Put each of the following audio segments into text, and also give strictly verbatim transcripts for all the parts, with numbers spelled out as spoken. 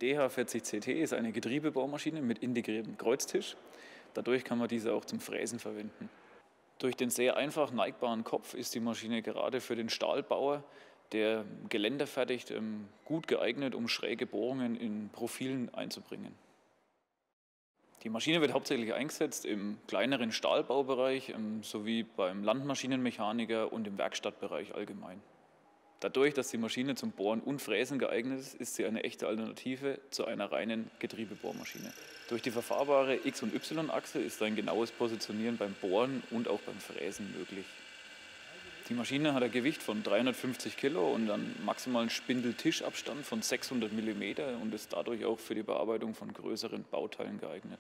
D H vierzig C T ist eine Getriebebohrmaschine mit integriertem Kreuztisch. Dadurch kann man diese auch zum Fräsen verwenden. Durch den sehr einfach neigbaren Kopf ist die Maschine gerade für den Stahlbauer, der Geländer fertigt, gut geeignet, um schräge Bohrungen in Profilen einzubringen. Die Maschine wird hauptsächlich eingesetzt im kleineren Stahlbaubereich sowie beim Landmaschinenmechaniker und im Werkstattbereich allgemein. Dadurch, dass die Maschine zum Bohren und Fräsen geeignet ist, ist sie eine echte Alternative zu einer reinen Getriebebohrmaschine. Durch die verfahrbare X- und Y-Achse ist ein genaues Positionieren beim Bohren und auch beim Fräsen möglich. Die Maschine hat ein Gewicht von dreihundertfünfzig Kilo und einen maximalen Spindeltischabstand von sechshundert Millimeter und ist dadurch auch für die Bearbeitung von größeren Bauteilen geeignet.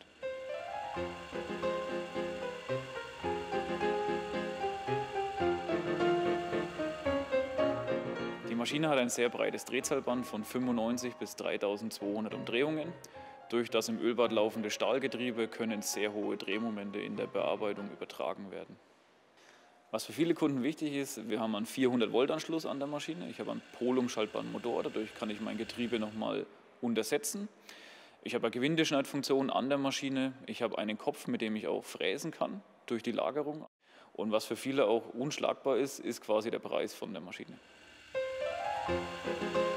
Die Maschine hat ein sehr breites Drehzahlband von fünfundneunzig bis dreitausendzweihundert Umdrehungen. Durch das im Ölbad laufende Stahlgetriebe können sehr hohe Drehmomente in der Bearbeitung übertragen werden. Was für viele Kunden wichtig ist, wir haben einen vierhundert Volt Anschluss an der Maschine. Ich habe einen polumschaltbaren Motor, dadurch kann ich mein Getriebe nochmal untersetzen. Ich habe eine Gewindeschneidfunktion an der Maschine. Ich habe einen Kopf, mit dem ich auch fräsen kann durch die Lagerung. Und was für viele auch unschlagbar ist, ist quasi der Preis von der Maschine. Musik